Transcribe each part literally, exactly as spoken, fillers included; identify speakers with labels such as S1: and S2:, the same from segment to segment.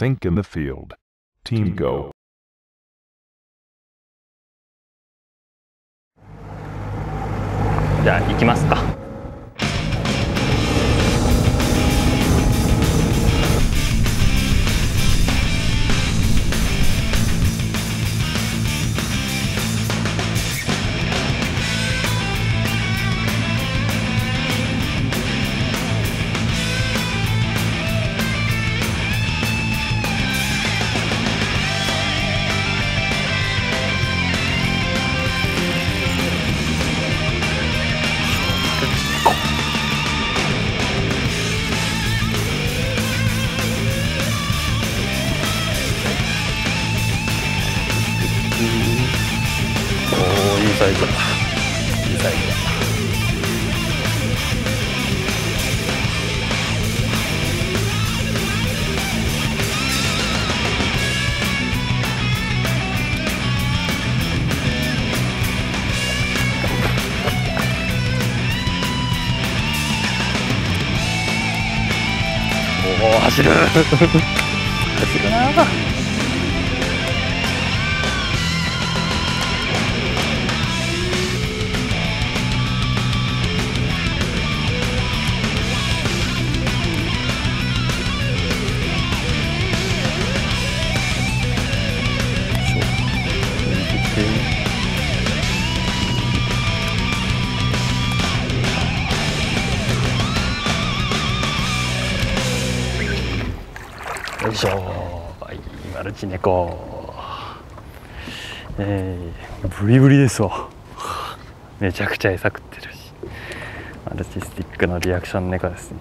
S1: think in the field. Team go.
S2: じゃあ行きますか。おお、いいサイズだ。いいサイズだ。おお、走る走るなー。よいしょー、はい、マルチネコ、えー、ブリブリですわ。めちゃくちゃ餌食ってるし、マルチスティックのリアクションネコですね。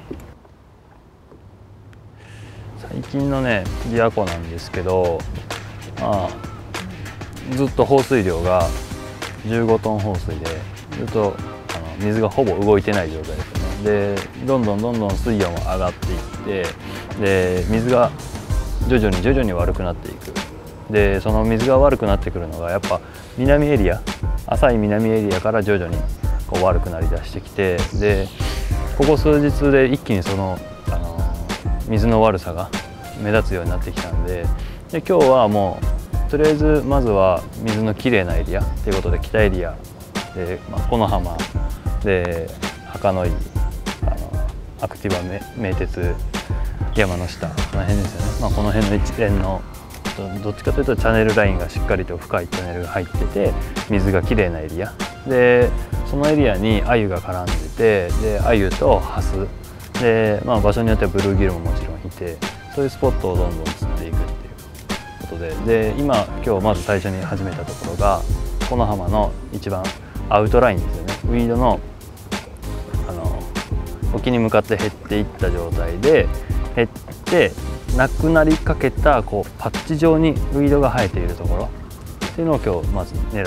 S2: 最近のねリアコなんですけど、まあ、ずっと放水量がじゅうごトン放水でずっとあの水がほぼ動いてない状態ですよね。でどんどんどんどん水温も上がっていって、で水が徐々に徐々に悪くなっていく。でその水が悪くなってくるのがやっぱ南エリア、浅い南エリアから徐々にこう悪くなりだしてきて、でここ数日で一気にその、あの水の悪さが目立つようになってきたんで、で今日はもうとりあえずまずは水のきれいなエリアということで北エリアで、まあ、木の浜で墓の井、あのアクティバ名鉄山の下、この辺ですよね。まあ、この辺の一連のどっちかというとチャネルラインがしっかりと深いチャネルが入ってて水がきれいなエリアで、そのエリアにアユが絡んでて、でアユとハスで、まあ、場所によってはブルーギルももちろんいて、そういうスポットをどんどん釣っていくっていうことで、で今今日まず最初に始めたところがこの浜の一番アウトラインですよね。ウィードのあの沖に向かって減っていった状態で減ってなくなりかけたこうパッチ状にウィードが生えているところっていうのを今日まず狙って。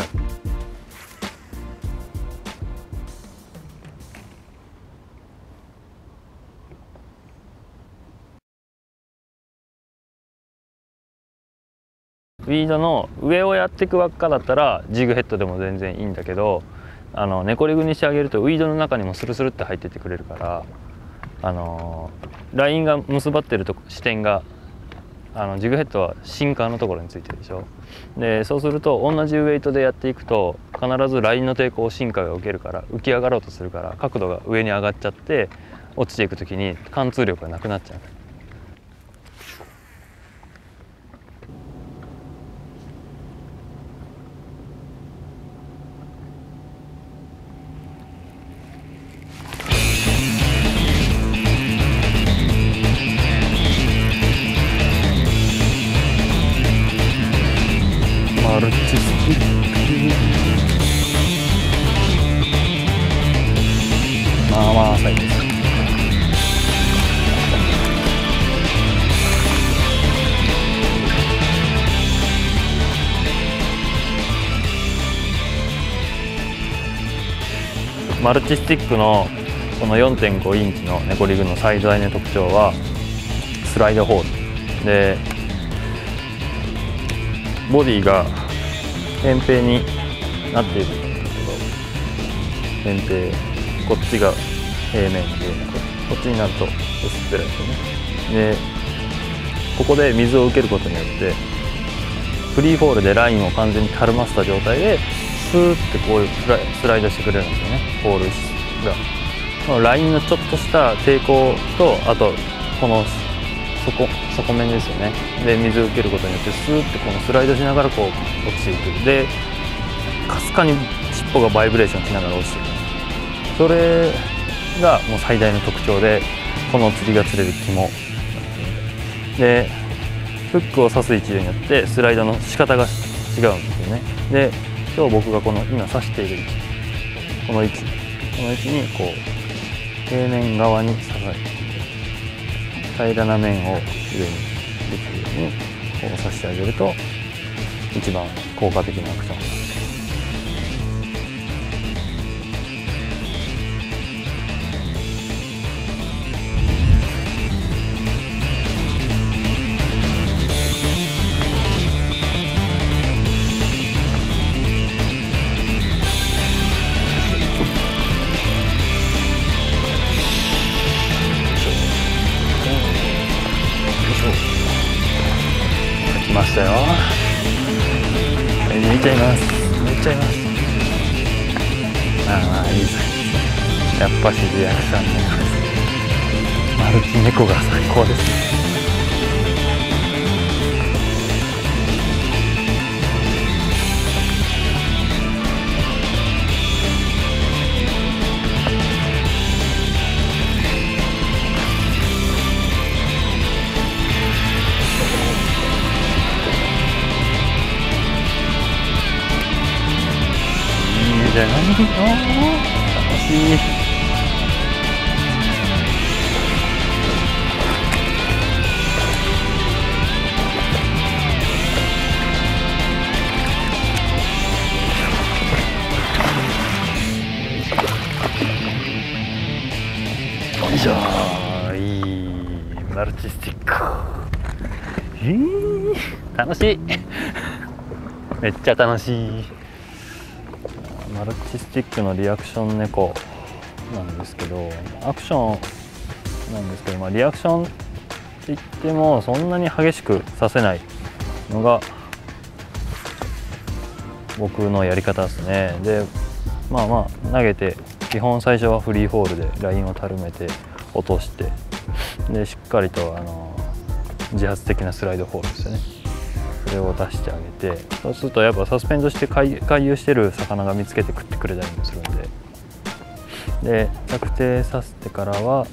S2: ウィードの上をやっていく輪っかだったらジグヘッドでも全然いいんだけど、あのネコリグにしてあげるとウィードの中にもスルスルって入ってってくれるから、あのラインが結ばってると視点があのジグヘッドはシンカーのところについてるでしょ。でそうすると同じウェイトでやっていくと必ずラインの抵抗をシンカーが受けるから浮き上がろうとするから角度が上に上がっちゃって落ちていく時に貫通力がなくなっちゃう。マルチスティック、まあまあ浅いです。マルチスティックのこの よんてんご インチのネコリグの最大の特徴はスライドホールで、ボディが扁平になっているんですけど、扁平、こっちが平面でこっちになると薄っぺらいですよね。でこそこで水を受けることによってフリーフォールでラインを完全にたるませた状態でスーってこういうスライスライドしてくれるんですよね、フォールが。このラインのちょっとした抵抗と、あとこの底底面ですよね、で水を受けることによってスーってこのスライドしながらこう落ちていく。でかすかに尻尾がバイブレーションしながら落ちていく。それがもう最大の特徴で、この釣りが釣れる肝で、フックを刺す位置によってスライドの仕方が違うんですよね。で今日僕がこの今刺している位置、この位置この位置にこう平面側に刺されて、平らな面を上にできるようにこう刺してあげると一番効果的なアクションです。来ましたよ。抜いちゃいます。抜いちゃいます。ああ、いいサイズ。やっぱしリアクションね。マルチ猫が最高ですね。じゃないの？楽しい。よいしょー、いいマルチスティック。えー、楽しい。めっちゃ楽しい。マルチスティックのリアクション猫なんですけど、アクションなんですけど、まあ、リアクションって言ってもそんなに激しくさせないのが僕のやり方ですね。でまあまあ投げて基本最初はフリーフォールでラインをたるめて落として、でしっかりとあの自発的なスライドフォールですよね、それを出してあげて、そうするとやっぱサスペンドして回遊してる魚が見つけて食ってくれたりもするんで、で着底させてからは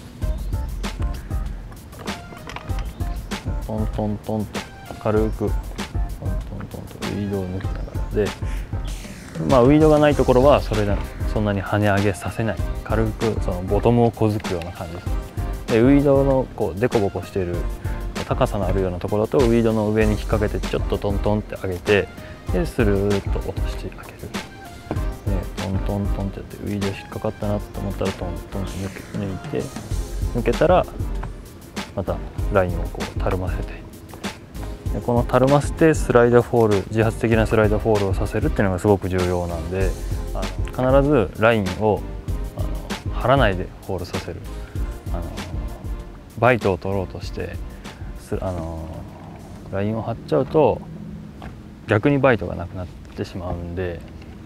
S2: トントントンと軽くトントントンとウィードを抜きながらで、まあウィードがないところはそれなそんなに跳ね上げさせない、軽くそのボトムをこづくような感じです。でウィードのこうデコボコしている高さのあるようなところとウィードの上に引っ掛けてちょっとトントンって上げて、でスルーッと落としてあげる。でトントントンってやってウィード引っかかったなと思ったらトントンって抜け抜いて、抜けたらまたラインをこうたるませて、でこのたるませてスライドフォール、自発的なスライドフォールをさせるっていうのがすごく重要なんで、あの必ずラインをあの張らないでフォールさせる。あのバイトを取ろうとしてあのラインを張っちゃうと逆にバイトがなくなってしまうんで、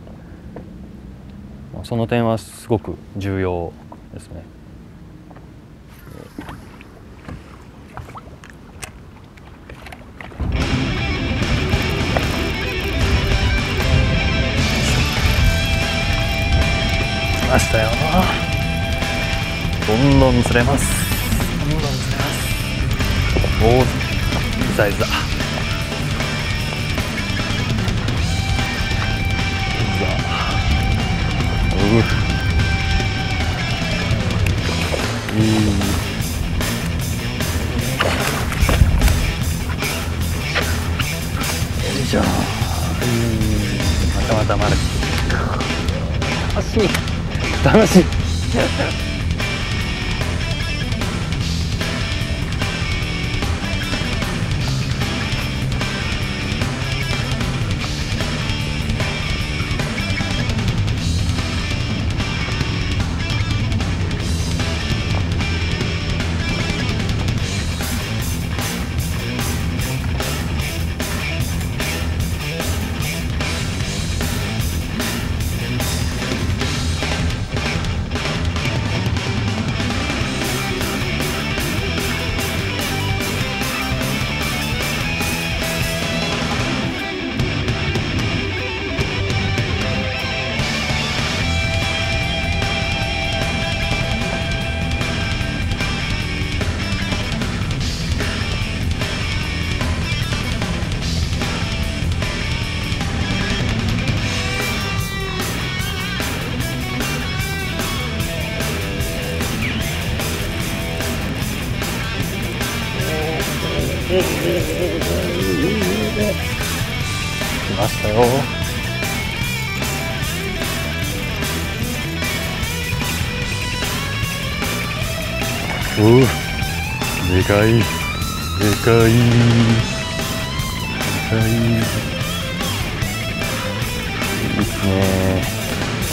S2: その点はすごく重要ですね。来ましたよ。どんどん釣れます。どんどん釣れます。おお、いいサイズだ。うういい。よいしょ。またまたマルチ。楽しい。楽しい。 ましたよ。おお、でかいでかいでかい、いいですね。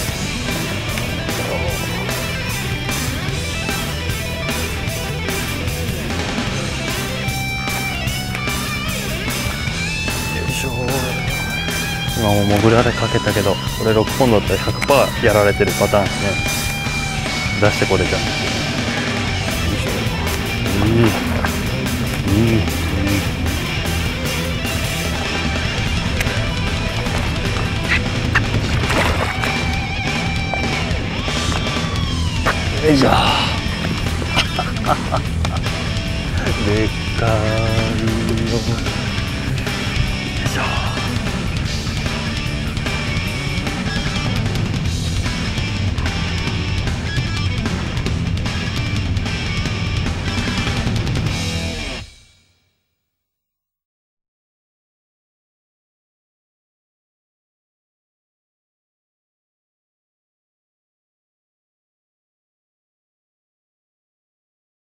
S2: 今もモグラでかけたけど、これろっぽんだったら ひゃくパーセント やられてるパターンですね。出してこれちゃうんですよ。いいいいいい、よいしょでかいよ。